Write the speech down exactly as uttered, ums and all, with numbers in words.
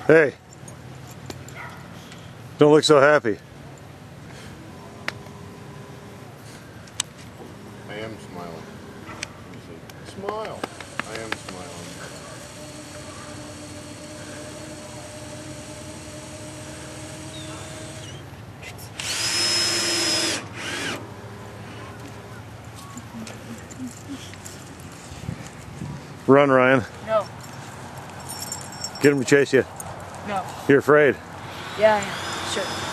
Hey, don't look so happy. I am smiling. Smile. I am smiling. Run, Ryan. No. Get him to chase you. No. You're afraid. Yeah, I am. Sure.